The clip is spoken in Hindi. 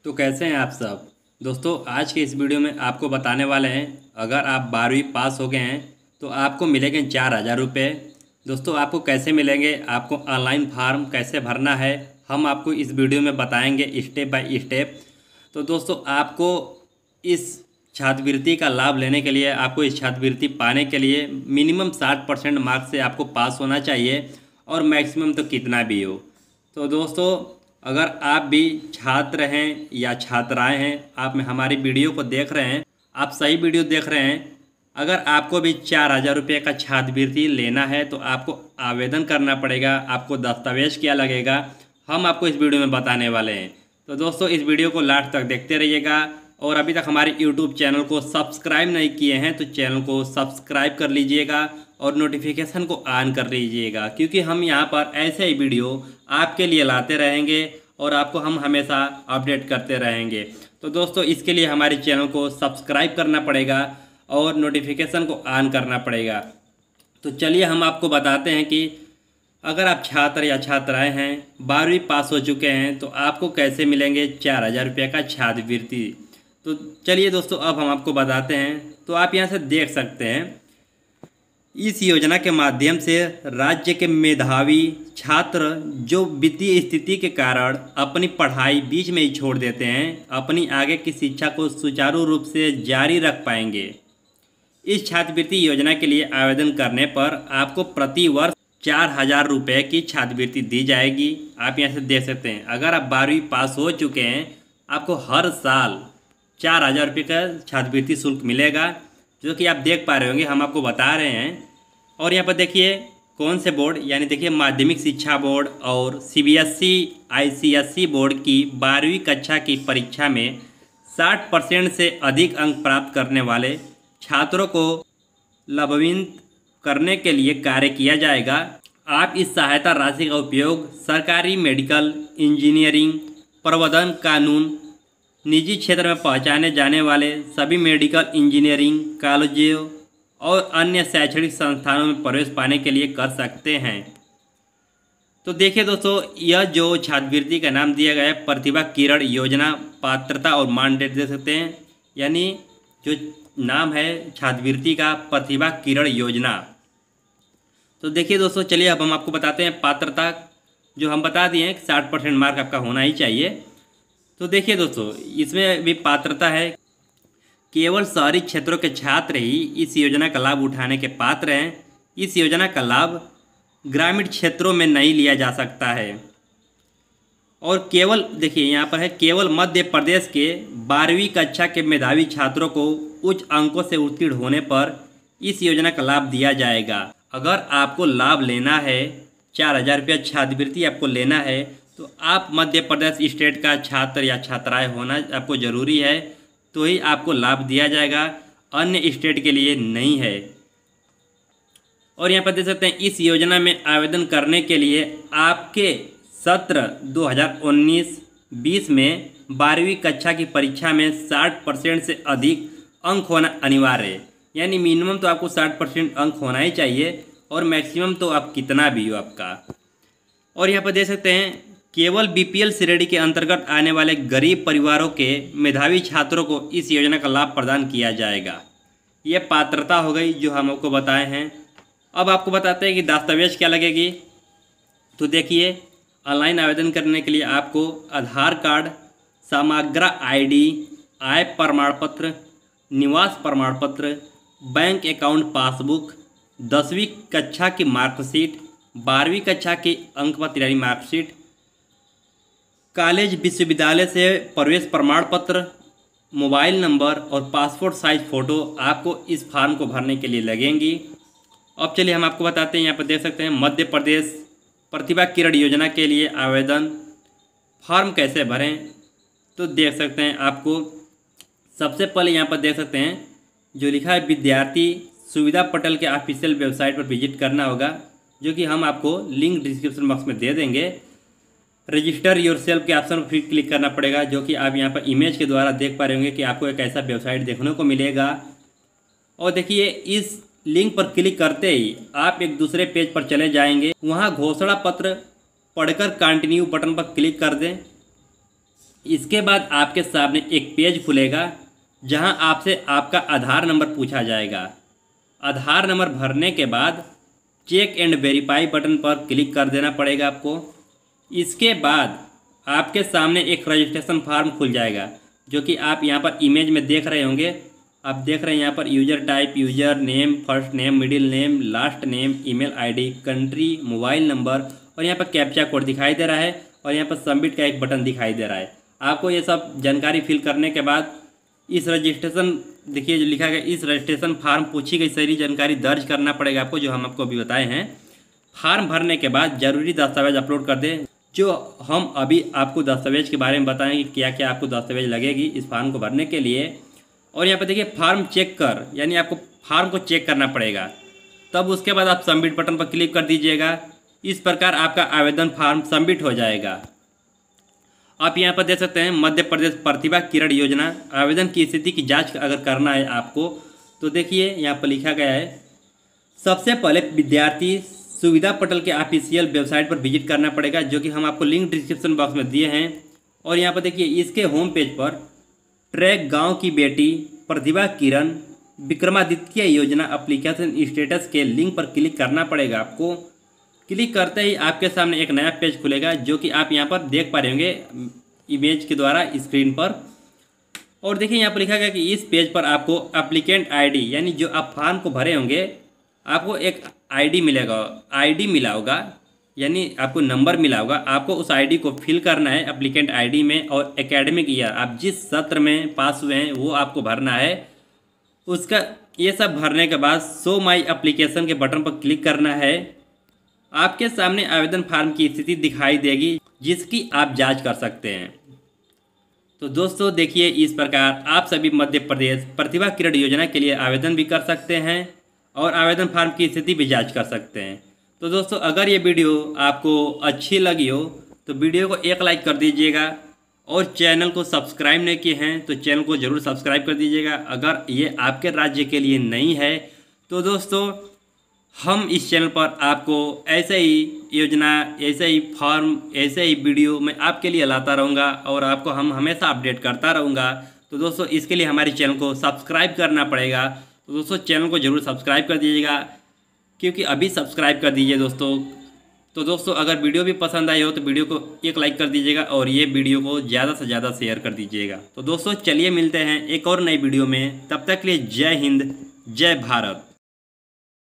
तो कैसे हैं आप सब दोस्तों। आज के इस वीडियो में आपको बताने वाले हैं, अगर आप 12वीं पास हो गए हैं तो आपको मिलेंगे 4,000 रुपये। दोस्तों आपको कैसे मिलेंगे, आपको ऑनलाइन फार्म कैसे भरना है, हम आपको इस वीडियो में बताएंगे स्टेप बाय स्टेप। तो दोस्तों आपको इस छात्रवृत्ति का लाभ लेने के लिए, आपको इस छात्रवृत्ति पाने के लिए मिनिमम 60% मार्क्स से आपको पास होना चाहिए, और मैक्सिमम तो कितना भी हो। तो दोस्तों अगर आप भी छात्र हैं या छात्राएं हैं, आप में हमारी वीडियो को देख रहे हैं, आप सही वीडियो देख रहे हैं। अगर आपको भी 4,000 रुपये का छात्रवृत्ति लेना है तो आपको आवेदन करना पड़ेगा। आपको दस्तावेज क्या लगेगा, हम आपको इस वीडियो में बताने वाले हैं। तो दोस्तों इस वीडियो को लास्ट तक देखते रहिएगा, और अभी तक हमारे यूट्यूब चैनल को सब्सक्राइब नहीं किए हैं तो चैनल को सब्सक्राइब कर लीजिएगा और नोटिफिकेशन को ऑन कर लीजिएगा, क्योंकि हम यहाँ पर ऐसे ही वीडियो आपके लिए लाते रहेंगे और आपको हम हमेशा अपडेट करते रहेंगे। तो दोस्तों इसके लिए हमारे चैनल को सब्सक्राइब करना पड़ेगा और नोटिफिकेशन को ऑन करना पड़ेगा। तो चलिए हम आपको बताते हैं कि अगर आप छात्र या छात्राएं हैं, 12वीं पास हो चुके हैं, तो आपको कैसे मिलेंगे 4,000 रुपये का छात्रवृत्ति। तो चलिए दोस्तों अब हम आपको बताते हैं। तो आप यहाँ से देख सकते हैं, इस योजना के माध्यम से राज्य के मेधावी छात्र जो वित्तीय स्थिति के कारण अपनी पढ़ाई बीच में ही छोड़ देते हैं, अपनी आगे की शिक्षा को सुचारू रूप से जारी रख पाएंगे। इस छात्रवृत्ति योजना के लिए आवेदन करने पर आपको प्रति वर्ष 4,000 रुपये की छात्रवृत्ति दी जाएगी। आप यहाँ से देख सकते हैं, अगर आप 12वीं पास हो चुके हैं, आपको हर साल 4,000 रुपये का छात्रवृत्ति शुल्क मिलेगा, जो कि आप देख पा रहे होंगे, हम आपको बता रहे हैं। और यहाँ पर देखिए कौन से बोर्ड, यानी देखिए माध्यमिक शिक्षा बोर्ड और CBSE ICSE बोर्ड की 12वीं कक्षा की परीक्षा में 60% से अधिक अंक प्राप्त करने वाले छात्रों को लाभान्वित करने के लिए कार्य किया जाएगा। आप इस सहायता राशि का उपयोग सरकारी मेडिकल इंजीनियरिंग, प्रबंधन, कानून, निजी क्षेत्र में पहचाने जाने वाले सभी मेडिकल इंजीनियरिंग कॉलेजों और अन्य शैक्षणिक संस्थानों में प्रवेश पाने के लिए कर सकते हैं। तो देखिए दोस्तों, यह जो छात्रवृत्ति का नाम दिया गया है, प्रतिभा किरण योजना, पात्रता और मानदंड दे सकते हैं, यानी जो नाम है छात्रवृत्ति का, प्रतिभा किरण योजना। तो देखिए दोस्तों, चलिए अब हम आपको बताते हैं पात्रता, जो हम बता दिए हैं 60% मार्क आपका होना ही चाहिए। तो देखिए दोस्तों, इसमें भी पात्रता है, केवल शहरी क्षेत्रों के छात्र ही इस योजना का लाभ उठाने के पात्र हैं। इस योजना का लाभ ग्रामीण क्षेत्रों में नहीं लिया जा सकता है। और केवल देखिए यहाँ पर है, केवल मध्य प्रदेश के 12वीं कक्षा के मेधावी छात्रों को उच्च अंकों से उत्तीर्ण होने पर इस योजना का लाभ दिया जाएगा। अगर आपको लाभ लेना है, 4,000 रुपया छात्रवृत्ति आपको लेना है, तो आप मध्य प्रदेश स्टेट का छात्र या छात्राएं होना आपको ज़रूरी है, तो ही आपको लाभ दिया जाएगा, अन्य स्टेट के लिए नहीं है। और यहाँ पर देख सकते हैं, इस योजना में आवेदन करने के लिए आपके सत्र 2019-20 में 12वीं कक्षा की परीक्षा में 60% से अधिक अंक होना अनिवार्य है। यानी मिनिमम तो आपको 60% अंक होना ही चाहिए, और मैक्सिमम तो आप कितना भी हो आपका। और यहाँ पर देख सकते हैं, केवल BPL श्रेणी के अंतर्गत आने वाले गरीब परिवारों के मेधावी छात्रों को इस योजना का लाभ प्रदान किया जाएगा। ये पात्रता हो गई जो हम आपको बताए हैं। अब आपको बताते हैं कि दस्तावेज क्या लगेगी। तो देखिए, ऑनलाइन आवेदन करने के लिए आपको आधार कार्ड, समग्र ID, आय प्रमाण पत्र, निवास प्रमाण पत्र, बैंक अकाउंट पासबुक, 10वीं कक्षा की मार्कशीट, 12वीं कक्षा की अंकपत्र यानी मार्कशीट, कॉलेज विश्वविद्यालय से प्रवेश प्रमाण पत्र, मोबाइल नंबर और पासपोर्ट साइज फ़ोटो आपको इस फार्म को भरने के लिए लगेंगी। अब चलिए हम आपको बताते हैं, यहाँ पर देख सकते हैं, मध्य प्रदेश प्रतिभा किरण योजना के लिए आवेदन फॉर्म कैसे भरें। तो देख सकते हैं, आपको सबसे पहले यहाँ पर देख सकते हैं जो लिखा है, विद्यार्थी सुविधा पोर्टल के ऑफिशियल वेबसाइट पर विजिट करना होगा, जो कि हम आपको लिंक डिस्क्रिप्शन बॉक्स में दे देंगे। रजिस्टर योरसेल्फ के ऑप्शन पर फिर क्लिक करना पड़ेगा, जो कि आप यहाँ पर इमेज के द्वारा देख पा रहे होंगे कि आपको एक ऐसा वेबसाइट देखने को मिलेगा। और देखिए, इस लिंक पर क्लिक करते ही आप एक दूसरे पेज पर चले जाएंगे। वहाँ घोषणा पत्र पढ़कर कंटिन्यू बटन पर क्लिक कर दें। इसके बाद आपके सामने एक पेज खुलेगा जहां आपसे आपका आधार नंबर पूछा जाएगा। आधार नंबर भरने के बाद चेक एंड वेरीफाई बटन पर क्लिक कर देना पड़ेगा आपको। इसके बाद आपके सामने एक रजिस्ट्रेशन फॉर्म खुल जाएगा, जो कि आप यहाँ पर इमेज में देख रहे होंगे। आप देख रहे हैं यहाँ पर user type, user name, first name, middle name, last name, email ID, country, mobile number और यहाँ पर कैप्चा कोड दिखाई दे रहा है और यहाँ पर सबमिट का एक बटन दिखाई दे रहा है। आपको ये सब जानकारी फिल करने के बाद इस रजिस्ट्रेशन, देखिए जो लिखा गया, इस रजिस्ट्रेशन फार्म पूछी गई सारी जानकारी दर्ज करना पड़ेगा आपको, जो हम आपको अभी बताए हैं। फार्म भरने के बाद ज़रूरी दस्तावेज अपलोड कर दें, जो हम अभी आपको दस्तावेज के बारे में बताएंगे क्या क्या आपको दस्तावेज लगेगी इस फार्म को भरने के लिए। और यहाँ पर देखिए फार्म चेक कर, यानी आपको फार्म को चेक करना पड़ेगा, तब उसके बाद आप सबमिट बटन पर क्लिक कर दीजिएगा। इस प्रकार आपका आवेदन फार्म सबमिट हो जाएगा। आप यहाँ पर देख सकते हैं मध्य प्रदेश प्रतिभा किरण योजना आवेदन की स्थिति की जांच अगर करना है आपको, तो देखिए यहाँ पर लिखा गया है, सबसे पहले विद्यार्थी सुविधा पोर्टल के ऑफिशियल वेबसाइट पर विजिट करना पड़ेगा, जो कि हम आपको लिंक डिस्क्रिप्शन बॉक्स में दिए हैं। और यहाँ पर देखिए इसके होम पेज पर ट्रैक गांव की बेटी प्रतिभा किरण विक्रमादित्य योजना एप्लीकेशन स्टेटस के लिंक पर क्लिक करना पड़ेगा आपको। क्लिक करते ही आपके सामने एक नया पेज खुलेगा, जो कि आप यहाँ पर देख पा रहे होंगे इमेज के द्वारा स्क्रीन पर। और देखिए यहाँ पर लिखा गया कि इस पेज पर आपको एप्लीकेंट आईडी, यानी जो आप फॉर्म को भरे होंगे आपको एक आईडी मिलेगा, आईडी मिला होगा, यानी आपको नंबर मिला होगा। आपको उस आईडी को फिल करना है एप्लीकेंट आईडी में, और एकेडमिक ईयर आप जिस सत्र में पास हुए हैं वो आपको भरना है। उसका ये सब भरने के बाद शो माई एप्लीकेशन के बटन पर क्लिक करना है। आपके सामने आवेदन फार्म की स्थिति दिखाई देगी, जिसकी आप जांच कर सकते हैं। तो दोस्तों देखिए, इस प्रकार आप सभी मध्य प्रदेश प्रतिभा किरण योजना के लिए आवेदन भी कर सकते हैं और आवेदन फार्म की स्थिति भी जांच कर सकते हैं। तो दोस्तों अगर ये वीडियो आपको अच्छी लगी हो तो वीडियो को एक लाइक कर दीजिएगा, और चैनल को सब्सक्राइब नहीं किए हैं तो चैनल को ज़रूर सब्सक्राइब कर दीजिएगा। अगर ये आपके राज्य के लिए नहीं है तो दोस्तों हम इस चैनल पर आपको ऐसे ही योजना, ऐसे ही फॉर्म, ऐसे ही वीडियो मैं आपके लिए लाता रहूँगा और आपको हम हमेशा अपडेट करता रहूँगा। तो दोस्तों इसके लिए हमारे चैनल को सब्सक्राइब करना पड़ेगा। तो दोस्तों चैनल को ज़रूर सब्सक्राइब कर दीजिएगा, क्योंकि अभी सब्सक्राइब कर दीजिए दोस्तों। तो दोस्तों अगर वीडियो भी पसंद आई हो तो वीडियो को एक लाइक कर दीजिएगा और ये वीडियो को ज़्यादा से ज़्यादा शेयर कर दीजिएगा। तो दोस्तों चलिए मिलते हैं एक और नई वीडियो में, तब तक के लिए जय हिंद, जय भारत।